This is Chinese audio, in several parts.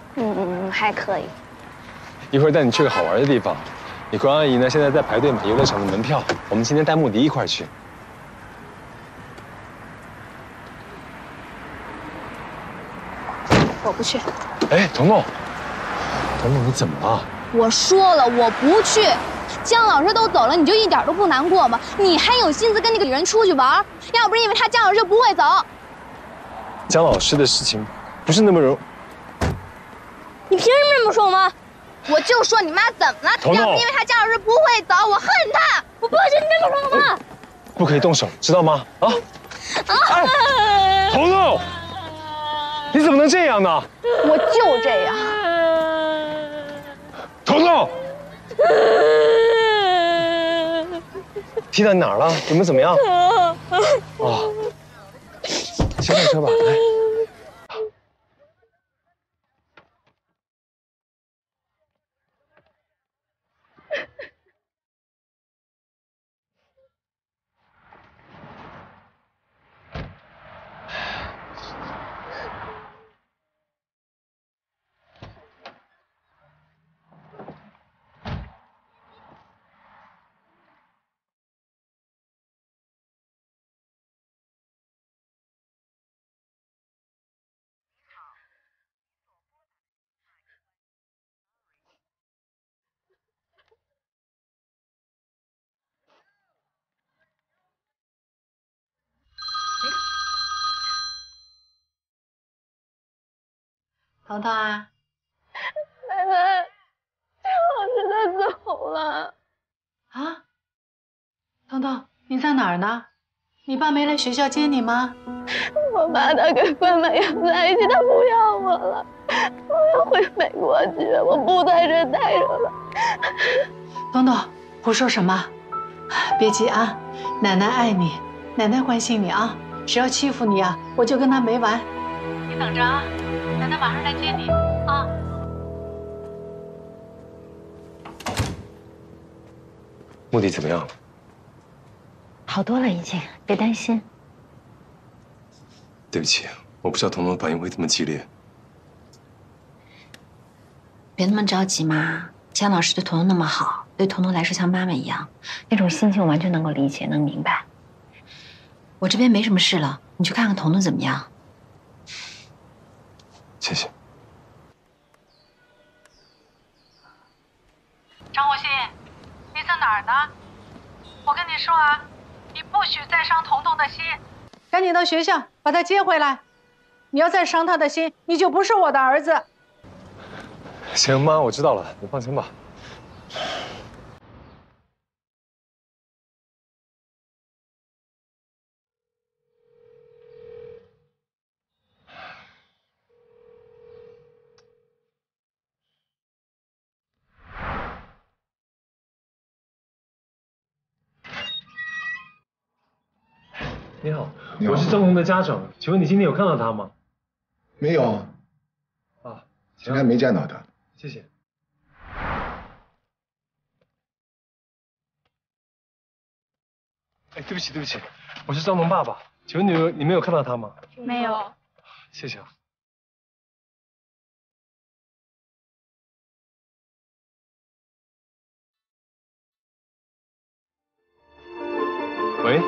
还可以。 一会儿带你去个好玩的地方。你关阿姨呢，现在在排队买游乐场的门票。我们今天带穆迪一块儿去。 我不去。 哎，彤彤，彤彤，你怎么了？ 我说了，我不去。姜老师都走了，你就一点都不难过吗？你还有心思跟那个女人出去玩？要不是因为他，姜老师就不会走。 姜老师的事情不是那么容。 你凭什么这么说吗？我就说你妈怎么了？ 彤彤， 要不是因为他，姜老师不会走，我恨他。我不许你这么说吗？ 不可以动手，知道吗？啊！哎，彤彤，你怎么能这样呢？ 我就这样。 彤彤，踢到你哪儿了？有没有怎么样？哦，先上车吧，来。 彤彤啊， 奶奶，姜老师他走了。 啊，彤彤，你在哪儿呢？你爸没来学校接你吗？ 我爸他跟关美阳在一起，他不要我了，我要回美国去，我不在这待着了。 彤彤，胡说什么？别急啊，奶奶爱你，奶奶关心你啊。谁要欺负你啊，我就跟他没完。你等着啊，奶奶马上来接你啊。 穆迪怎么样了？ 好多了，已经，别担心。 对不起，我不知道彤彤反应会这么激烈。 别那么着急嘛，姜老师对彤彤那么好，对彤彤来说像妈妈一样，那种心情我完全能够理解，能明白。我这边没什么事了，你去看看彤彤怎么样？ 谢谢。 张火信，你在哪儿呢？我跟你说啊，你不许再伤彤彤的心，赶紧到学校把她接回来。你要再伤她的心，你就不是我的儿子。 行，妈，我知道了，你放心吧。你好，我是张红的家长，请问你今天有看到他吗？ 没有， 啊， 现在没见到他。 谢谢。哎，对不起，对不起，我是张龙爸爸，请问你们有看到他吗？ 没有。 谢谢啊。喂。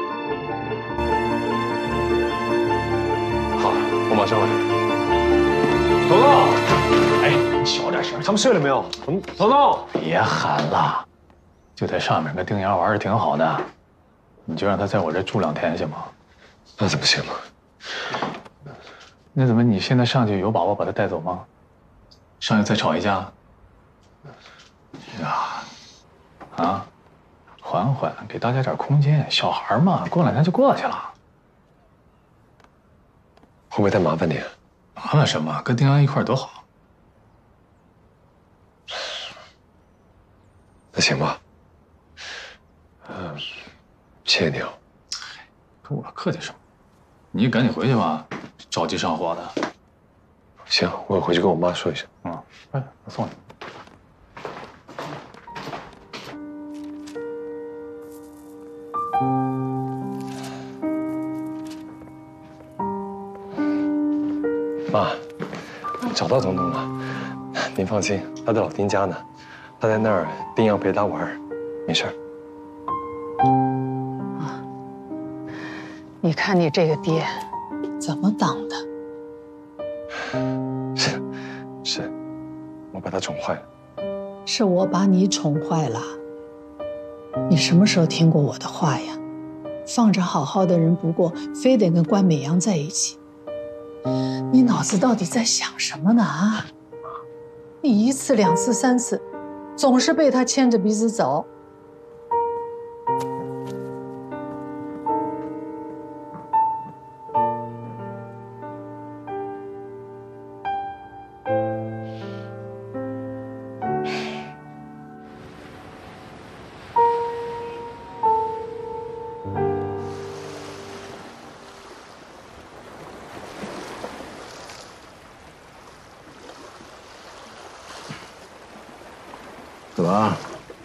好，我马上来。彤彤， 哎，你小点声。 他们睡了没有？彤彤， 别喊了，就在上面跟丁阳玩的挺好的，你就让他在我这住2天行吗？ 那怎么行呢？ 那怎么你现在上去有把握把他带走吗？上去再吵一架？呀，啊，缓缓，给大家点空间，小孩嘛，过2天就过去了。 会不会太麻烦你？ 麻烦什么？跟丁阳一块多好。 那行吧。谢谢你啊。 跟我客气什么？你赶紧回去吧，着急上火的。 行，我回去跟我妈说一声。 哎，我送你。 妈，找到彤彤了， 您放心，他在老丁家呢，他在那儿，丁要陪他玩，没事儿。 啊，你看你这个爹，怎么当的？ 是，我把他宠坏了。 是我把你宠坏了。你什么时候听过我的话呀？放着好好的人不过，非得跟关美阳在一起。你脑子到底在想什么呢啊？你1次、2次、3次，总是被他牵着鼻子走。 怎么？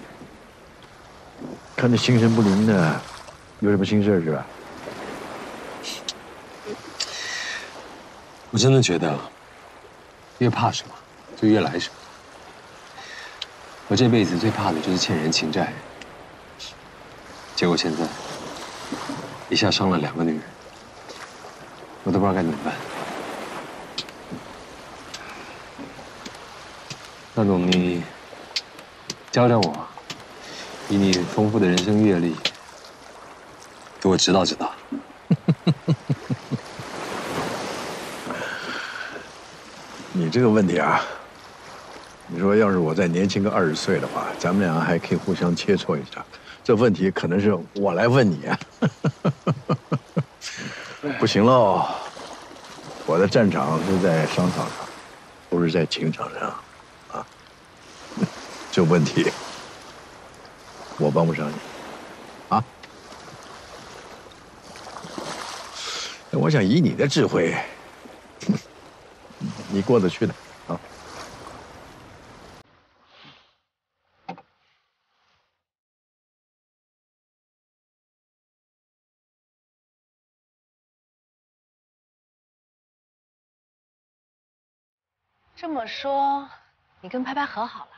看着心神不宁的，有什么心事是吧？ 我真的觉得，越怕什么，就越来什么。我这辈子最怕的就是欠人情债，结果现在一下伤了2个女人，我都不知道该怎么办。那总你教教我，以你丰富的人生阅历，给我指导指导。 你这个问题啊，你说要是我再年轻个20岁的话，咱们俩还可以互相切磋一下。这问题可能是我来问你啊。不行喽，我的战场是在商场上，不是在情场上，啊。这问题我帮不上你，啊。我想以你的智慧，你过得去的啊。 这么说，你跟拍拍和好了？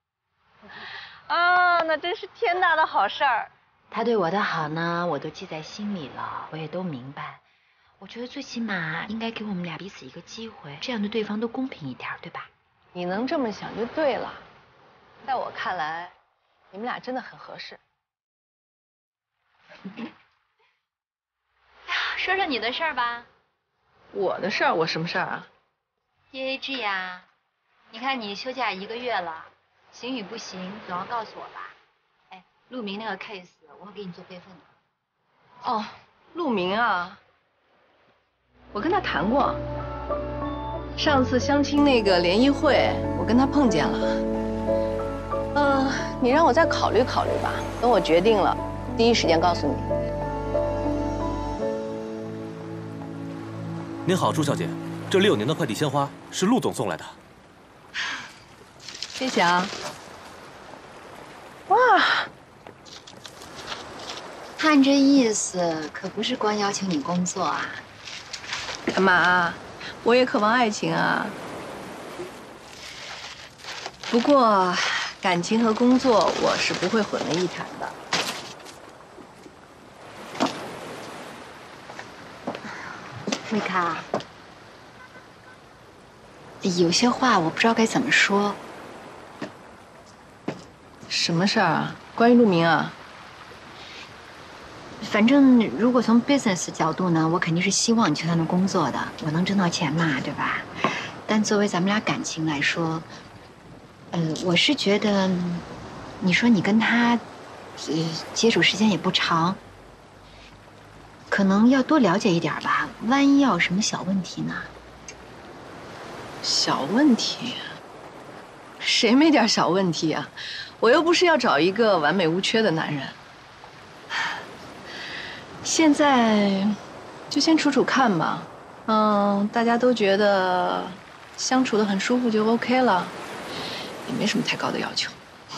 啊，那真是天大的好事儿。他对我的好呢，我都记在心里了，我也都明白。我觉得最起码应该给我们俩彼此一个机会，这样对对方都公平一点，对吧？ 你能这么想就对了。在我看来，你们俩真的很合适。 说说你的事儿吧。 我的事儿？我什么事儿啊 ？DAG 呀，你看你休假1个月了，行与不行总要告诉我吧。哎，陆明那个 case 我会给你做备份的。 哦，陆明啊，我跟他谈过。上次相亲那个联谊会，我跟他碰见了。你让我再考虑考虑吧，等我决定了，第一时间告诉你。 您好，朱小姐，这里有您的快递鲜花，是陆总送来的。 谢谢啊。哇， 看这意思，可不是光邀请你工作啊。 干嘛？我也渴望爱情啊。不过，感情和工作我是不会混为一谈的。 瑞卡，有些话我不知道该怎么说。 什么事儿啊？关于陆明啊？ 反正如果从 business 角度呢，我肯定是希望你去他那工作的，我能挣到钱嘛，对吧？但作为咱们俩感情来说，我是觉得，你说你跟他，接触时间也不长，可能要多了解一点吧，万一要有什么小问题呢？ 小问题？谁没点小问题啊？我又不是要找一个完美无缺的男人。现在就先处处看吧，大家都觉得相处得很舒服就 OK 了，也没什么太高的要求。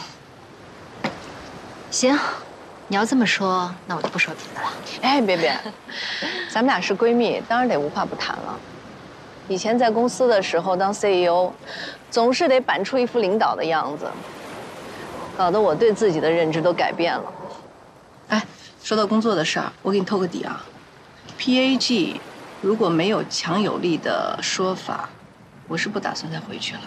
行，你要这么说，那我就不说别的了。 哎，别，咱们俩是闺蜜，当然得无话不谈了。 以前在公司的时候当 CEO， 总是得摆出一副领导的样子，搞得我对自己的认知都改变了。哎，说到工作的事儿，我给你透个底啊 ，PAG 如果没有强有力的说法，我是不打算再回去了。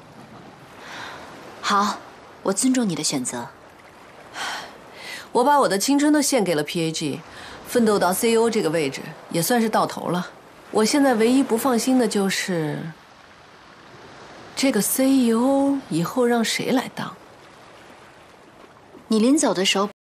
好，我尊重你的选择。 我把我的青春都献给了 PAG， 奋斗到 CEO 这个位置也算是到头了。我现在唯一不放心的就是这个 CEO 以后让谁来当？ 你临走的时候